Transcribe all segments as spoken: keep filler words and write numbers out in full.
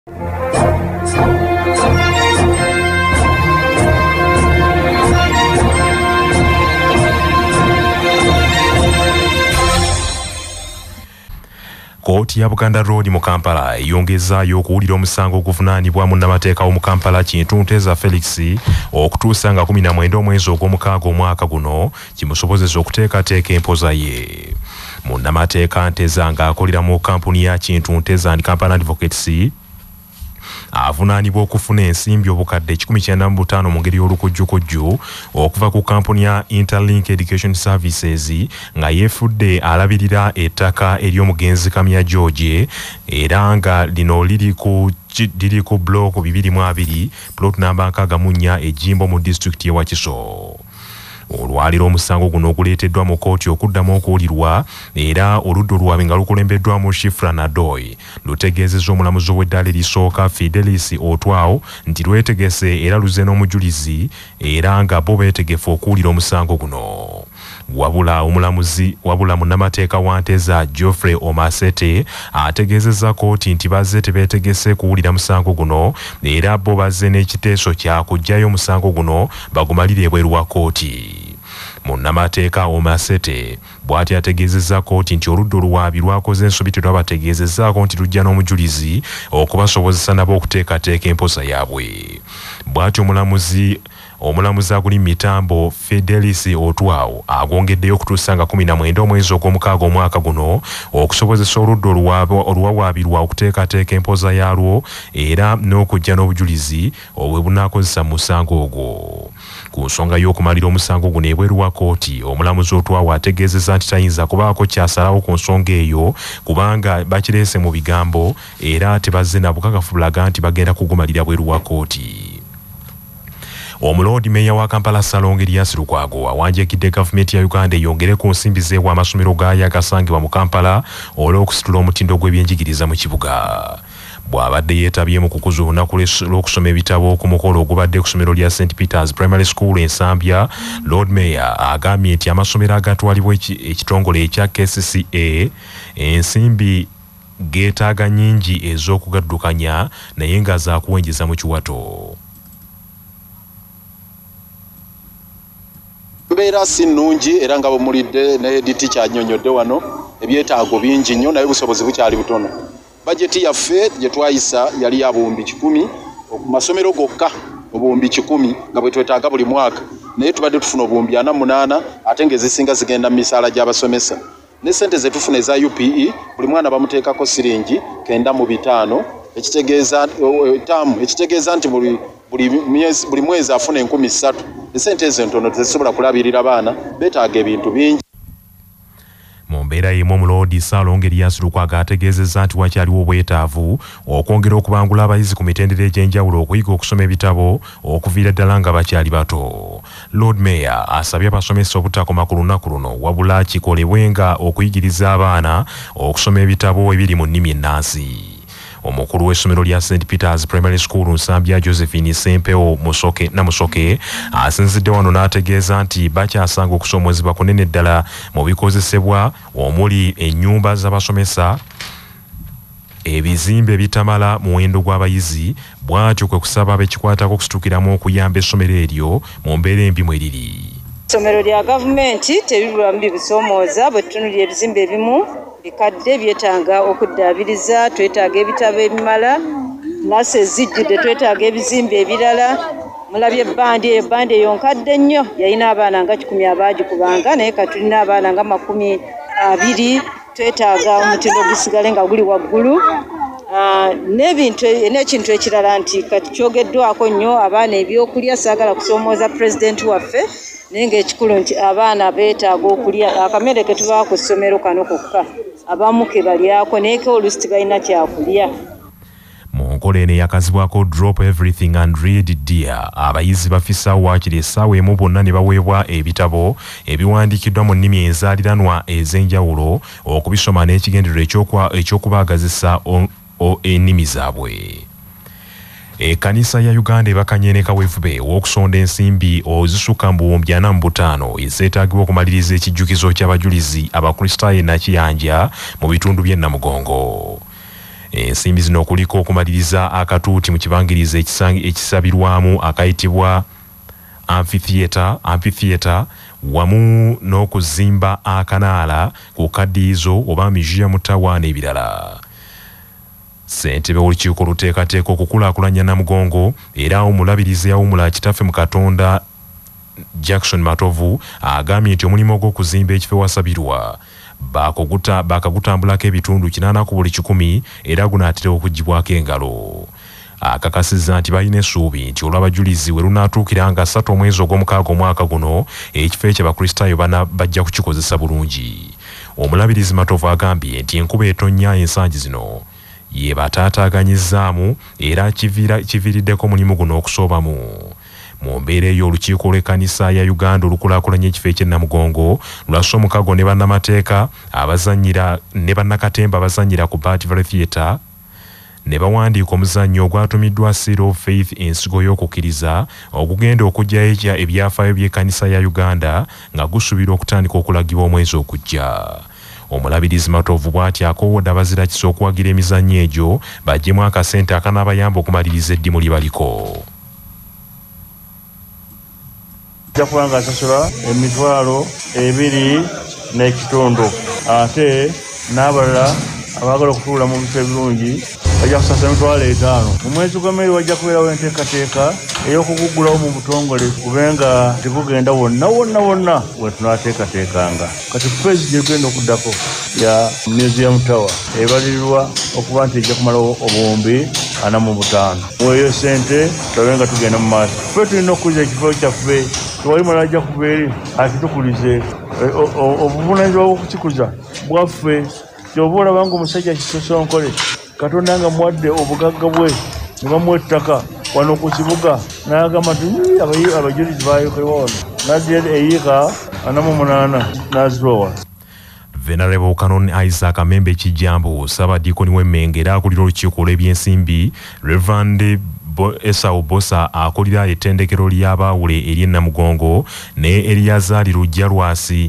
Kooti ya Buganda Road mu Kampala eyongezayo okuwulira omusango oguvunaanibwa Munamatteka w'omu Kampala Kintu Nteza Felix okutuusa nga kumi na mwenda omwezi ogw'omukaaga omwaka guno kimusobozesa okuteekateeka empoza ye. Munamatteka Nteza ng'akolera mu kampuni ya Kintu Nteza and Company Advocates avunaanibwa okufuna ensimbi obukadde kikumi kyenda mu butaano mu ngeri y'olukujjukujju okuva ku kampuni ya Interlink Education Services nga yeefudde alabirira ettaka ery'omugenzi Kamya George era nga lino liri ku liri ku block bibiri mu abiri plot namba nkaaga mu nnya ejjimbo mu disitulikiti y'e Wakiso. Olwaliro omusango guno oguleeteddwa mu kooti okuddamu okuwulirwa era oludda olwabe nga lukulembeddwamu Shifra Nadoy lutegeezezza omulamuzi w'eddaala erisooka Fidelis Otwao nti lwetegese era luze n'omujulizi era nga bo beetegefu okuwulira omusango guno. Wabula omulamuzi wabula Munamatteka wa Nteza Geoffrey Omasete ategeezezza kooti nti bazze tebeetegese kuwulira musango guno era bo bazze n'ekiteeso kya kuggyayo omusango guno bagumalire ebweru wa kooti. Munamatteka Omasete bw'ati ategeezezza kooti nti oludda oluwaabi lwakoze ensobi terwabategeezezzaako nti lujja n'omujulizi okubasobozesa nabo okuteekateeka empoza yaabwe. Bw'ati omulamuzi omulamuzi aguli mitambo Fidelis Otwao agongeddeyo okutuusa nga kumi na mwenda omwezi ogw'omukaaga omwaka guno okusobozesa oludda oluwawaabirwa okuteekateeka empoza yaalwo era n'okujja n'obujulizi obwe bunaakozesa mu musango ogwo. Ku nsonga y'okumalira omusango guno ebweru wa kooti omulamuzi Otwao ategeezezza nti tayinza kubaako kyasalawo ku nsonga eyo kubanga bakireese mu bigambo era tebazze na bukakafu bulaga nti bagenda kugumalira bweru wa kooti. Omuloodi meeya wa Kampala Salongo Erias Lukwago awanjekidde gavumenti ya Uganda eyongere ku nsimbi z'ewa amasomero gaayo agasangibwa mu Kampala olw'okusitula omutindo gw'ebyenjigiriza mu kibuga. Bw'abadde yeetabye mu kukuza olunaku lw'okusoma ebitabo ku mukolo ogubadde ku ssomero lya Saint Peter's Primary School e Nsambya, Lord Mayor agambye nti amasomero agatwalibwa ekitongole ekya K C C A ensimbi geetaaga nnyingi ez'okugaddukanya naye nga zaakuwenjeza mu kiwato. Mbeera si nnungi era nga bumulidde ne editi kyanyonyodde wano ebyetaago bingi nnyo naye obusobozi bukyali butono. Bajeti yaffe gye twayisa yali ya buwumbi kikumi ku masomero gokka obuwumbi kikumi nga bwe twetaaga buli mwaka naye tubadde tufuna obuwumbi ana munaana ate ng'ezisinga zigenda mu misaala gy'abasomesa. Ne ssente ze tufuna eza U P E buli mwana bamuteekako siringi kenda mu bitaano ekitegeeza taamu ekitegeeza nti buli buli mwezi buli mwezi afuna enkumi ssatu. Esente ezo ntono tezisobola kulabirira baana beetaaga ebintu bingi. Mu mbeera y'emu omuloodi Salongo Erias Lukwago ategeezezza nti wakyaliwo obwetaavu okwongera okubangula abayizi ku mitendera egy'enjawulo okuyiga okusoma ebitabo okuviira ddala nga bakyali bato. Lord Mayor asabye abasomesa obutakoma ku lunaku luno wabula kikolebwenga okuyigiriza abaana okusoma ebitabo ebiri mu nnimi ennansi. Omukulu w'essomero lya Saint Peter's Primary School Nsambya Josephine Sempeo Musoke Namusoke asinzidde wano n'ategeeza nti bakyasanga okusoomozebwa kunene ddala mu bikozesebwa omuli ennyumba z'abasomesa ebizimbe bitamala muwendo gw'abayizi bw'atyo kwe kusaba abekikwatako okusituukiramu okuyamba essomero eryo mu mbeera embi mwe liri. Essomero lya gavumenti teribulamu bisoomooza bwe tutunulira ebizimbe ebimu bikadde byetaaga okuddaabiriza, twetaaga ebitabo ebimala, nasi ezijjudde twetaaga ebizimbe ebirala. Mulabye ebbandi eyo, ebbandi eyo nkadde nnyo yalina abaana nga kikumi abaagikubanga naye ka tulina abaana nga makumi abiri, twetaaga omutindo gusigale nga guli waggulu. N'ebintu n'ekintu ekirala nti kati kyogeddwako nnyo abaana ebyokulya, saagala kusoomooza pulezidenti waffe naye ng'ekikulu nti abaana beetaaga okulya akamere ke tubaa ku ssomero kano kokka abamu ke balyako naye ke oluusi tebalina kyakulya. Mu nkola eno eyakazibwako Drop Everything and Read Dear, abayizi bafisaawo waakiri essaawa emu bonna ne baweebwa ebitabo ebiwandiikiddwa mu nnimi enzaaliranwa ez'enjawulo okubisoma n'ekigendererwa ekyokubaagazisa ennimi zaabwe. Ekkanisa ya Uganda ebakanye ne kaweefube w'okusonda ensimbi ozisukka mu buwumbi ana mu butaano ezeetaagibwa okumaliriza ekijjukizo ky'abajulizi abakristaayo e Nakiyanja mu bitundu by'e Namugongo. ensimbi zino kuliko okumaliriza akatuuti mu kibangiriza ekisabirwamu akayitibwa amphitheatre amphitheatre wamu n'okuzimba akanaala ku kadiizo oba museum tower n'ebirala. Ssentebe w'olukiiko oluteekateeka okukulaakulanya Namugongo era omulabirizi yawumula kitaffe mu Katonda Jackson Matovu agambye nti omulimu gw'okuzimba ekifo wasabirwa bakoguta bakagutambulako ebitundu kinaana ku buli kikumi era gunaatera okugibwako engalo. Akakasizza nti balina essuubi nti olw'abajulizi we lunaatuukira nga ssatu omwezi ogw'omukaaga omwaka guno ekifo ekyo abakristaayo bajja kukikozesa bulungi. Omulabirizi Matovu agambye nti enkuba etonnya ensangi zino ye bataataaganyizaamu era kiviiriddeko omulimu guno okusoobamu. Mu mbeera eyo olukiiko lw'ekkanisa ya Uganda olukulaakulanya ekifo eky'e Namugongo lwassa omukago ne bannamateeka abazannyira ne bannakatemba abazannyira ku Bart Valley Theatre ne bawandiika omuzannyo ogwatumiddwa Seal of Faith ensigo y'okukkiriza okugenda okuggyayo ebyafaayo by'ekkanisa ya Uganda nga gusuubira okutandika okulagibwa omwezi okujja. Omulabirizi Matovu bw'ati akoowodde abazira kisa okuwagira emizannyo egyo baggyemu akasente akanaabayamba okumaliriza eddimu libaliko. Jakubanga asasula emitwalo ebiri n'ekitundu ate n'abalala abagala okutuula mu bifo ebirungi bajja kusasula emitwalo etaano. Mu mwezi gwa Mei wajja kubeerawo enteekateeka ey'okuguggulawo mu butongole kubenga tegugenda wonna wonna wonna we tunaateekateekanga. Kati feezi gye tugenda okuddako ya Museum Tower ebalirirwa okuba nti ejja kumalawo obuwumbi ana mu butaano. Mweyo ssente tulabe nga tugenda mu maaso. Ffe tulina okukuliza ekifo kyaffe tewali mulala ajja kuva eri akitukulize. Obuvunaanyizibwa bw'okukikuza bwaffe ky'oba olaba nga omusajja kisosonkole Katonda nga muwadde obugagga bwe ne bamuwa ettaka wano ku kibuga n'agamba nti abajulizi baayokerwa wano n'addira eyiika ana mu munaana n'azitowa. Venerable Canon Isaac Amembe Kijambo Ssaabadiikoni w'Emmenge era akulira olukiiko olw'ebyensimbi Reverend Esau Bosa akulira ettendekero ly'abaawule ery'e Namugongo ne Eliyazari Lujjalwasi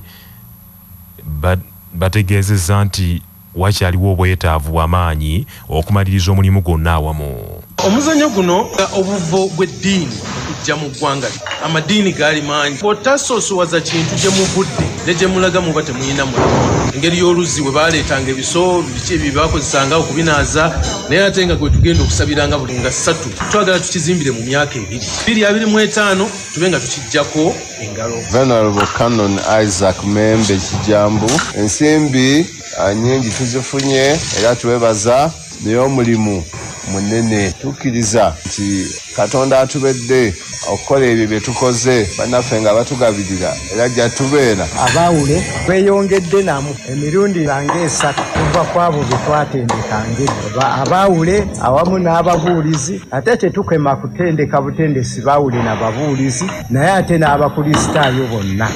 bategeezezza nti wakyaliwo obwetaavu bw'amaanyi okumaliriza omulimu gwonna awamu. Omuzannyo guno obuvo bw'eddiini okujja mu ggwanga amadiini gaali mangi bw'otasoosowaza kintu gye muvudde ne gye mulaga muba temuyina mulamu. Engeri y'oluzzi bwe baaleetanga ebiso biki ebyo baakozesanga okubinaaza naye ate nga gwe tugenda okusabiranga buli nga ssatu twagala tukizimbire mu myaka ebiri biri abiri mu etaano tube nga tukijjako engalo. Venerable Canon Isaac Membe Kijambo ensimbi nyingi tuzifunye era tuwebaza naye omulimu munene tukkiriza nti Katonda atubedde okukola ebyo bye tukoze bannaffe nga batugabirira era ajja tubeera. Abaawule tweyongedde namu emirundi lange esatu kuva ku abo bye twatendekanga. Abaawule awamu n'ababuulizi ate tetukema kutendeka butendesi baawule n'ababuulizi naye ate n'abakristaayo bonna.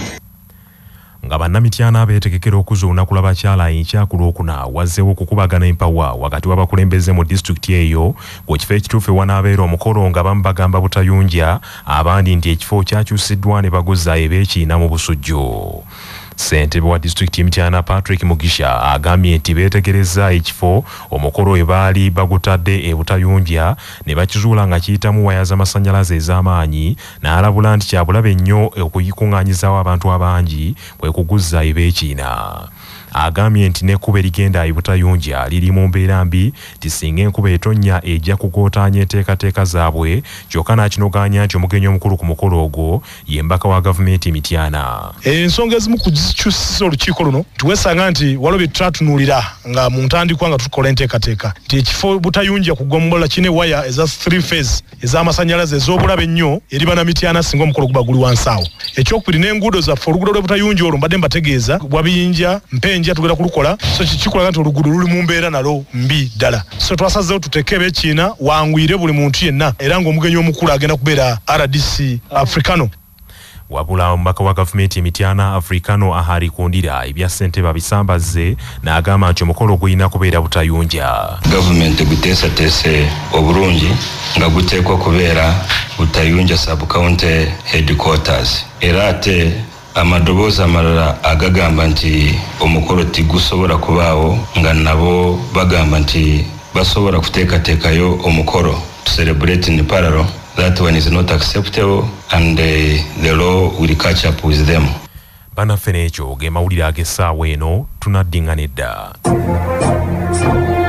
Nga bannamityana beetegekera okuzuunaku lw'abakyala enkya ku Lwokuna wazzeewo okukubagana empawa wakati w'abakulembeze mu disitulikiti eyo ku kifo ekituufu ewanaabeera omukolo nga bamu bagamba butayunja abandi nti ekifo kyakyusiddwa ne baguza ebeekiina mu busujju. Ssentebe wa disitulikiti Mityana Patrick Mugisha agambye nti beetegereza ekifo omukolo we baali bagutadde e Butayunja ne bakizuula nga kiyitamu waya z'amasannyalaze ez'amaanyi n'alabula nti kyabulabe nnyo okuyikuŋŋaanyizaawo abantu abangi kwe kuguza ebeekiina. Agambye nti n'ekkuba erigenda e Butayunja liri mu mbeera mbi nti singa enkuba etonnya ejja kukootaanya enteekateeka zaabwe kyokka n'akinogaanya nti omugenyi omukulu ku mukolo ogwo ye mbaka wa gavumenti Mityana. Ensonga ezimu ku zikyusisa olukiiko luno tuwesanga nti waliwo bye tutatunuulira nga mu ntandikwa nga tukola enteekateeka nti ekifo Butayunja ku Gombola kine waya eza three phase ez'amasannyalaze ez'obulabe ennyo eri Bannamityana singa omukolo guba guli wansi awo. Ekyokubiri n'enguudo zaffe oluguudo lw'e Butayunja olwo mbadde mbategeeza Bwabiyinja Mpenja tugenda kulukula so kikulaga nti oluguudo luli mu mbeera nalwo mbi ddala. So twasazeewo tuteeke ebeekiina wanguyire buli muntu yenna era ng'omugenyi omukulu agenda kubeera R D C Africano. Wabula omubaka wa gavumenti Emityana Africano ahari kundira ebya ssente babisambazze n'agamba nti omukolo gulina kubeera Butayunja. Gavumenti guteesateese obulungi nga guteekwa kubeera Butayunja sub county headquarters era ate amadoboozi amalala agagamba nti omukolo tigusobola kubaawo nga nabo bagamba nti basobora kuteekateekayo omukoro to celebrate in parallel. That one is not acceptable and uh, the law will catch up with them. Banaffe n'ekyo ge mawulire ag'essaawa eno tunaddingana edda.